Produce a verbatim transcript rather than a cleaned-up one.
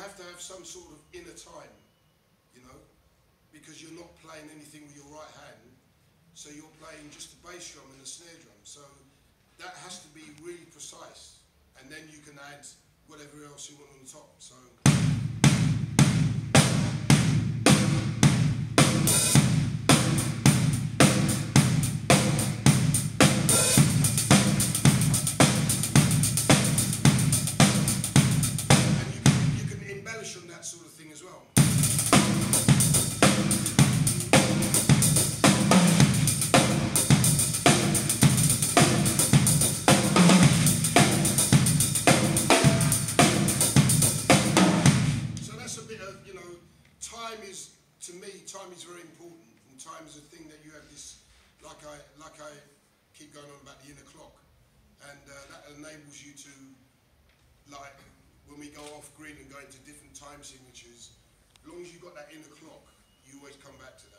have to have some sort of inner time, you know, because you're not playing anything with your right hand, so you're playing just the bass drum and the snare drum. So that has to be really precise, and then you can add whatever else you want on the top. So. On that sort of thing as well. So that's a bit of, you know, time is, to me, time is very important, and time is a thing that you have this, like I, like I keep going on about the inner clock, and uh, that enables you to, like, when we go off grid and go into different time signatures, as long as you've got that inner clock, you always come back to that.